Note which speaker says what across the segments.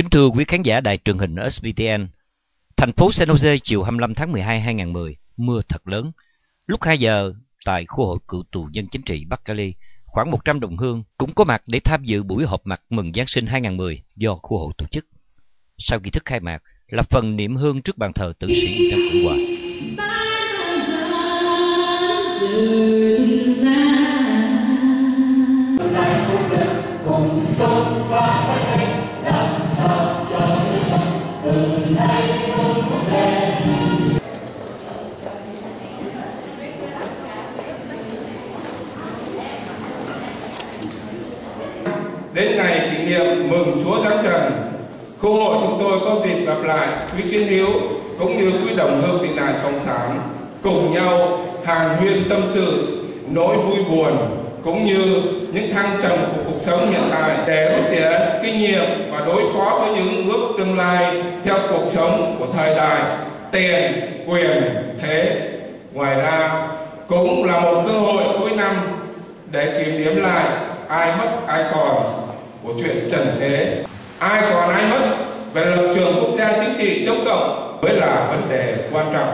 Speaker 1: Kính thưa quý khán giả đài truyền hình SBTN, thành phố San Jose chiều 25 tháng 12 2010, mưa thật lớn. Lúc 2 giờ, tại khu hội cựu tù nhân chính trị Bắc Cali, khoảng 100 đồng hương cũng có mặt để tham dự buổi họp mặt mừng Giáng sinh 2010 do khu hội tổ chức. Sau nghi thức khai mạc là phần niệm hương trước bàn thờ tử sĩ Nguyễn Cộng Hòa.
Speaker 2: Đến ngày kỷ niệm mừng Chúa Giáng trần, khu hội chúng tôi có dịp gặp lại quý chiến hữu cũng như quý đồng hương tị nạn cộng sản, cùng nhau hàn huyên tâm sự nỗi vui buồn cũng như những thăng trầm của cuộc sống hiện tại để rút tỉa kinh nghiệm và đối phó với những bước tương lai theo cuộc sống của thời đại tiền, quyền, thế. Ngoài ra cũng là một cơ hội cuối năm để kiểm điểm lại ai mất ai còn của chuyện trần thế. Ai còn ai mất về lập trường quốc gia chính trị chống cộng mới là vấn đề quan trọng.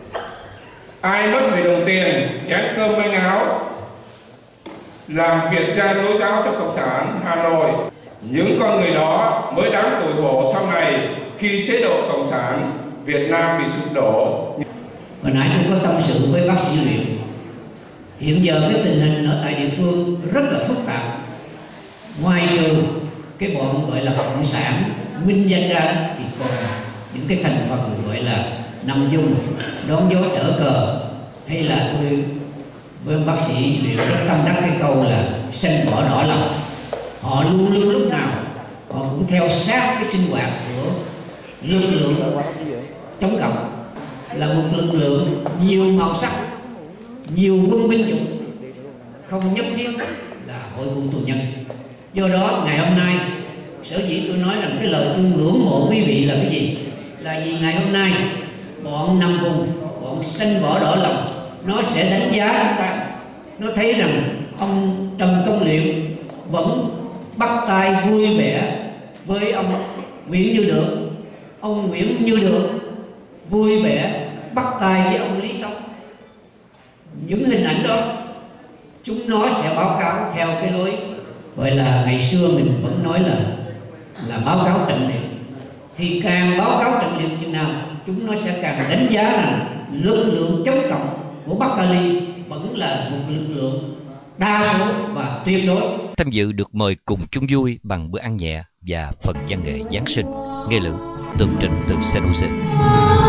Speaker 2: Ai mất vì đồng tiền, chén cơm manh áo, làm việc cha nối giáo cho Cộng sản Hà Nội. Những con người đó mới đáng tủi hổ sau này khi chế độ Cộng sản Việt Nam bị sụp đổ.
Speaker 3: Hồi nãy tôi có tâm sự với bác sĩ Luyện. Hiện giờ cái tình hình ở tại địa phương rất là phức tạp. Ngoài trừ cái bọn gọi là cộng sản minh danh ra thì còn những cái thành phần gọi là nằm dung, đón gió trở cờ, hay là tôi với bác sĩ Luyện rất tâm đắc cái câu là xanh bỏ đỏ lòng. Họ luôn luôn lúc nào họ cũng theo sát cái sinh hoạt của lực lượng chống cộng, là một lực lượng nhiều màu sắc, nhiều quân binh chủng, không nhất thiết là hội quân tù nhân. Do đó ngày hôm nay sở dĩ tôi nói rằng cái lời tôi ngưỡng mộ quý vị là cái gì, là vì ngày hôm nay bọn nằm vùng, bọn xanh vỏ đỏ lòng nó sẽ đánh giá chúng ta. Nó thấy rằng ông Trần Công Liệu vẫn bắt tay vui vẻ với ông Nguyễn Như Được, ông Nguyễn Như Được vui vẻ bắt tay với ông Lý Tống. Những hình ảnh đó chúng nó sẽ báo cáo theo cái lối gọi là ngày xưa mình vẫn nói là báo cáo trận địa. Thì càng báo cáo trận địa chừng nào chúng nó sẽ càng đánh giá rằng lực lượng chống cộng của Bắc Cali vẫn là một lực lượng đa số và tuyệt đối.
Speaker 1: Tham dự được mời cùng chung vui bằng bữa ăn nhẹ và phần văn nghệ Giáng sinh, nghe lửa tường trình từ San Jose.